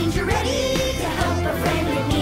means you're ready to help a friend in need.